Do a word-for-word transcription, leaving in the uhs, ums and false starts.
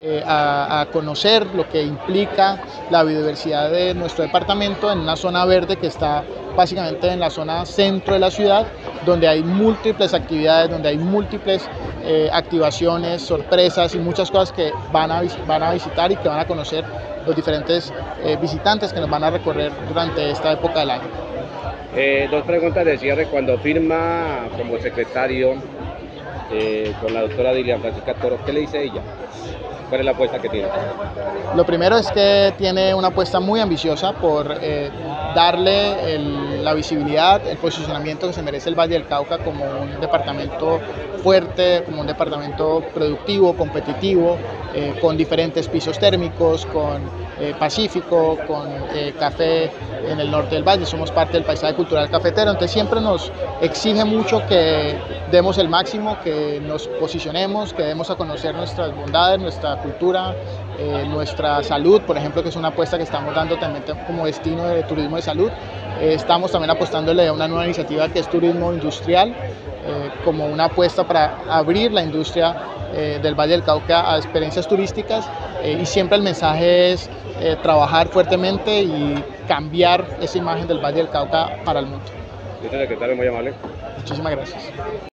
eh, a, a conocer lo que implica la biodiversidad de nuestro departamento en una zona verde que está básicamente en la zona centro de la ciudad, donde hay múltiples actividades, donde hay múltiples eh, activaciones, sorpresas y muchas cosas que van a, van a visitar y que van a conocer los diferentes eh, visitantes que nos van a recorrer durante esta época del año. Eh, dos preguntas de cierre. Cuando firma como secretario eh, con la doctora Dilian Francisca Toro, ¿qué le dice ella? ¿Cuál es la apuesta que tiene? Lo primero es que tiene una apuesta muy ambiciosa por eh, darle el, la visibilidad, el posicionamiento que se merece el Valle del Cauca como un departamento fuerte, como un departamento productivo, competitivo, eh, con diferentes pisos térmicos, con eh, Pacífico, con eh, café en el norte del valle. Somos parte del paisaje cultural cafetero, entonces siempre nos exige mucho que demos el máximo, que nos posicionemos, que demos a conocer nuestras bondades, nuestra cultura, eh, nuestra salud, por ejemplo, que es una apuesta que estamos dando también como destino de turismo de salud. Eh, estamos también apostándole a una nueva iniciativa que es turismo industrial, eh, como una apuesta para abrir la industria eh, del Valle del Cauca a experiencias turísticas, eh, y siempre el mensaje es eh, trabajar fuertemente y cambiar esa imagen del Valle del Cauca para el mundo. Este secretario muy amable. Muchísimas gracias.